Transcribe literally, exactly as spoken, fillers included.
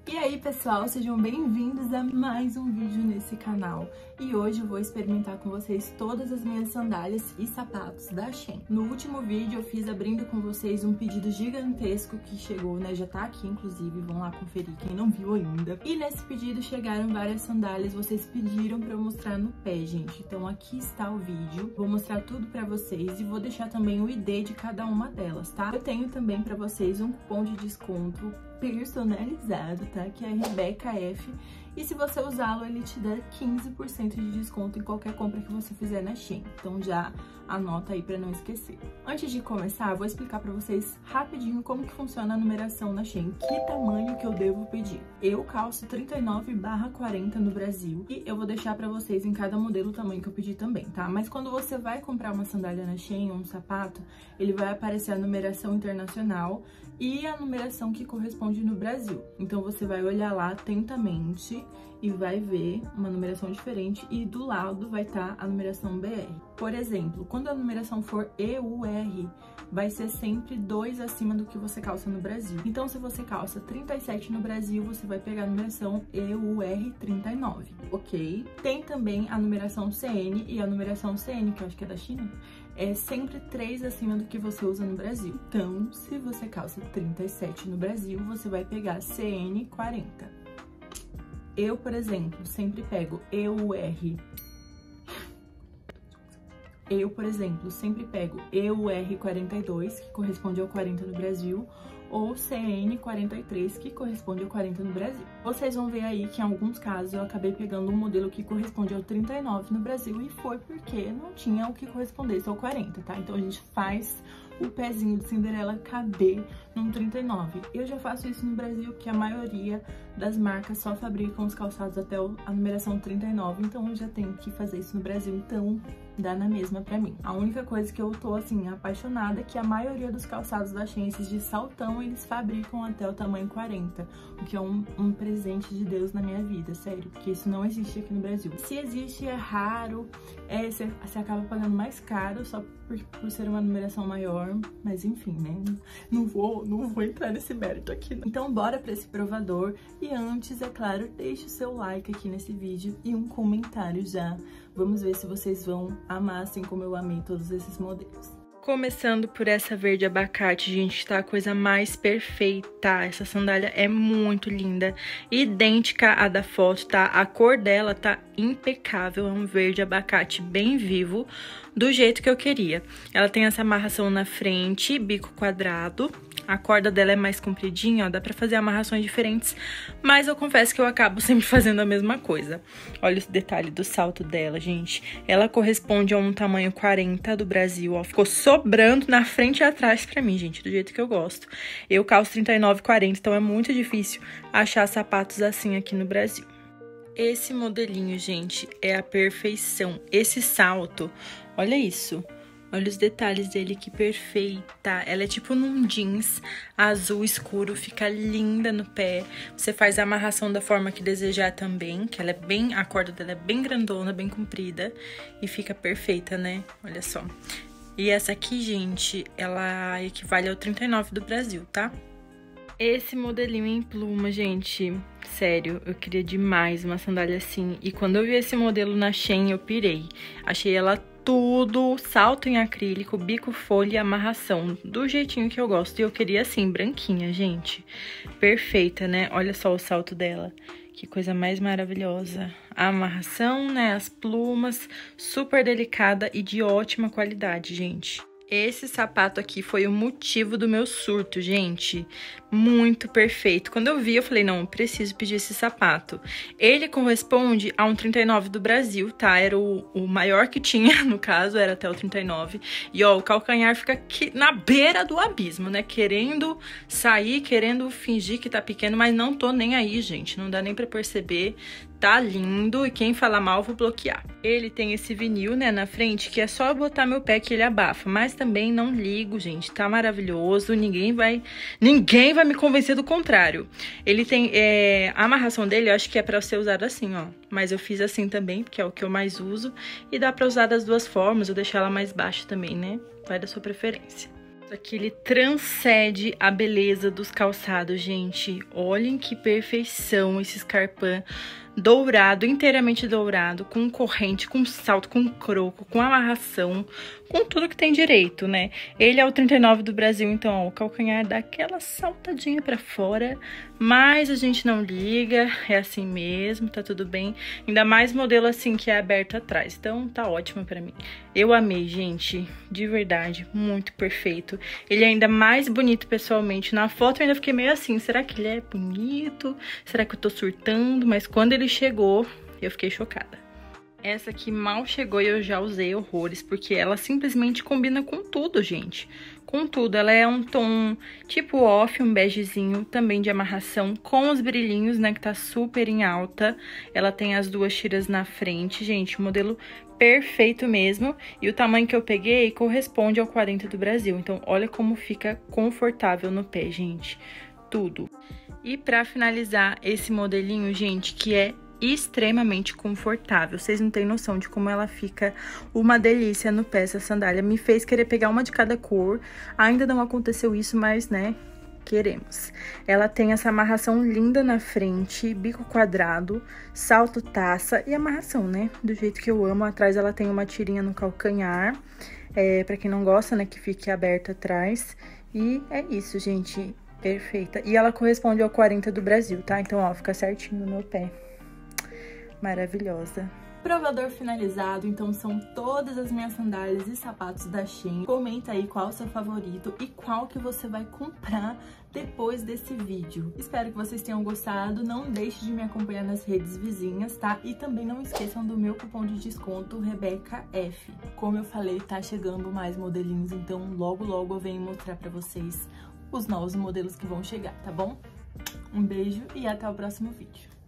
E aí pessoal, sejam bem-vindos a mais um vídeo nesse canal. E hoje eu vou experimentar com vocês todas as minhas sandálias e sapatos da Shein. No último vídeo eu fiz abrindo com vocês um pedido gigantesco que chegou, né? Já tá aqui inclusive, vão lá conferir quem não viu ainda. E nesse pedido chegaram várias sandálias, vocês pediram pra eu mostrar no pé, gente. Então aqui está o vídeo, vou mostrar tudo pra vocês e vou deixar também o I D de cada uma delas, tá? Eu tenho também pra vocês um cupom de desconto personalizado, tá? Que é a Rebeca F. E se você usá-lo, ele te dá quinze por cento de desconto em qualquer compra que você fizer na Shein. Então já anota aí pra não esquecer. Antes de começar, eu vou explicar pra vocês rapidinho como que funciona a numeração na Shein. Que tamanho que eu devo pedir. Eu calço trinta e nove barra quarenta no Brasil. E eu vou deixar pra vocês em cada modelo o tamanho que eu pedi também, tá? Mas quando você vai comprar uma sandália na Shein ou um sapato, ele vai aparecer a numeração internacional e a numeração que corresponde no Brasil. Então você vai olhar lá atentamente e vai ver uma numeração diferente e do lado vai estar a numeração B R. Por exemplo, quando a numeração for E U R, vai ser sempre dois acima do que você calça no Brasil. Então se você calça trinta e sete no Brasil, você vai pegar a numeração E U R trinta e nove, ok? Tem também a numeração C N e a numeração C N, que eu acho que é da China, é sempre três acima do que você usa no Brasil. Então, se você calça trinta e sete no Brasil, você vai pegar C N quarenta. Eu, por exemplo, sempre pego E U R. Eu, por exemplo, sempre pego E U R quarenta e dois, que corresponde ao quarenta no Brasil, ou C N quarenta e três, que corresponde ao quarenta no Brasil. Vocês vão ver aí que em alguns casos eu acabei pegando um modelo que corresponde ao trinta e nove no Brasil e foi porque não tinha o que correspondesse ao quarenta, tá? Então a gente faz o pezinho de Cinderela caber num trinta e nove. Eu já faço isso no Brasil, porque a maioria das marcas só fabricam os calçados até a numeração trinta e nove, então eu já tenho que fazer isso no Brasil, então dá na mesma pra mim. A única coisa que eu tô, assim, apaixonada é que a maioria dos calçados da Shein, esses de saltão, eles fabricam até o tamanho quarenta, o que é um, um presente de Deus na minha vida, sério, porque isso não existe aqui no Brasil. Se existe, é raro, é, você, você acaba pagando mais caro só por, por ser uma numeração maior, mas enfim, né, não vou, não vou entrar nesse mérito aqui, não. Então bora pra esse provador, e antes, é claro, deixe o seu like aqui nesse vídeo e um comentário já. Vamos ver se vocês vão amar assim como eu amei todos esses modelos. Começando por essa verde abacate, gente, tá a coisa mais perfeita. Essa sandália é muito linda, idêntica à da foto, tá? A cor dela tá impecável, é um verde abacate bem vivo, do jeito que eu queria. Ela tem essa amarração na frente, bico quadrado. A corda dela é mais compridinha, ó, dá pra fazer amarrações diferentes, mas eu confesso que eu acabo sempre fazendo a mesma coisa. Olha esse detalhe do salto dela, gente. Ela corresponde a um tamanho quarenta do Brasil, ó. Ficou sobrando na frente e atrás pra mim, gente, do jeito que eu gosto. Eu calço trinta e nove, quarenta, então é muito difícil achar sapatos assim aqui no Brasil. Esse modelinho, gente, é a perfeição. Esse salto, olha isso. Olha os detalhes dele, que perfeita. Ela é tipo num jeans azul escuro, fica linda no pé. Você faz a amarração da forma que desejar também, que ela é bem, a corda dela é bem grandona, bem comprida e fica perfeita, né? Olha só. E essa aqui, gente, ela equivale ao trinta e nove do Brasil, tá? Esse modelinho em pluma, gente, sério, eu queria demais uma sandália assim. E quando eu vi esse modelo na Shein, eu pirei. Achei ela tudo, salto em acrílico, bico folha e amarração, do jeitinho que eu gosto. E eu queria assim, branquinha, gente. Perfeita, né? Olha só o salto dela. Que coisa mais maravilhosa. A amarração, né? As plumas, super delicada e de ótima qualidade, gente. Esse sapato aqui foi o motivo do meu surto, gente. Muito perfeito. Quando eu vi, eu falei, não, eu preciso pedir esse sapato. Ele corresponde a um trinta e nove do Brasil, tá? Era o, o maior que tinha, no caso, era até o trinta e nove. E, ó, o calcanhar fica aqui na beira do abismo, né? Querendo sair, querendo fingir que tá pequeno, mas não tô nem aí, gente. Não dá nem pra perceber. Tá lindo, e quem falar mal, vou bloquear. Ele tem esse vinil, né, na frente, que é só botar meu pé que ele abafa. Mas também não ligo, gente, tá maravilhoso. Ninguém vai, ninguém vai me convencer do contrário. Ele tem, é, a amarração dele, eu acho que é pra ser usado assim, ó. Mas eu fiz assim também, porque é o que eu mais uso. E dá pra usar das duas formas, ou deixar ela mais baixa também, né? Vai da sua preferência. Aqui ele transcende a beleza dos calçados, gente. Olhem que perfeição esse escarpão dourado, inteiramente dourado, com corrente, com salto, com croco, com amarração, com tudo que tem direito, né? Ele é o trinta e nove do Brasil, então, ó, o calcanhar dá aquela saltadinha pra fora, mas a gente não liga, é assim mesmo, tá tudo bem. Ainda mais modelo assim que é aberto atrás, então tá ótimo pra mim. Eu amei, gente, de verdade, muito perfeito. Ele é ainda mais bonito pessoalmente. Na foto eu ainda fiquei meio assim, será que ele é bonito? Será que eu tô surtando? Mas quando ele chegou, eu fiquei chocada. Essa aqui mal chegou e eu já usei horrores, porque ela simplesmente combina com tudo, gente. Com tudo, ela é um tom tipo off, um begezinho, também de amarração, com os brilhinhos, né, que tá super em alta. Ela tem as duas tiras na frente, gente, o modelo perfeito mesmo. E o tamanho que eu peguei corresponde ao quarenta do Brasil, então olha como fica confortável no pé, gente, tudo. E pra finalizar esse modelinho, gente, que é extremamente confortável. Vocês não têm noção de como ela fica uma delícia no pé, essa sandália. Me fez querer pegar uma de cada cor. Ainda não aconteceu isso, mas, né, queremos. Ela tem essa amarração linda na frente, bico quadrado, salto taça e amarração, né, do jeito que eu amo. Atrás ela tem uma tirinha no calcanhar, é, pra quem não gosta, né, que fique aberta atrás. E é isso, gente, perfeita. E ela corresponde ao quarenta do Brasil, tá? Então, ó, fica certinho no meu pé. Maravilhosa. Provador finalizado, então são todas as minhas sandálias e sapatos da Shein. Comenta aí qual é o seu favorito e qual que você vai comprar depois desse vídeo. Espero que vocês tenham gostado, não deixe de me acompanhar nas redes vizinhas, tá? E também não esqueçam do meu cupom de desconto Rebeca F. Como eu falei, tá chegando mais modelinhos, então logo logo eu venho mostrar pra vocês os novos modelos que vão chegar, tá bom? Um beijo e até o próximo vídeo.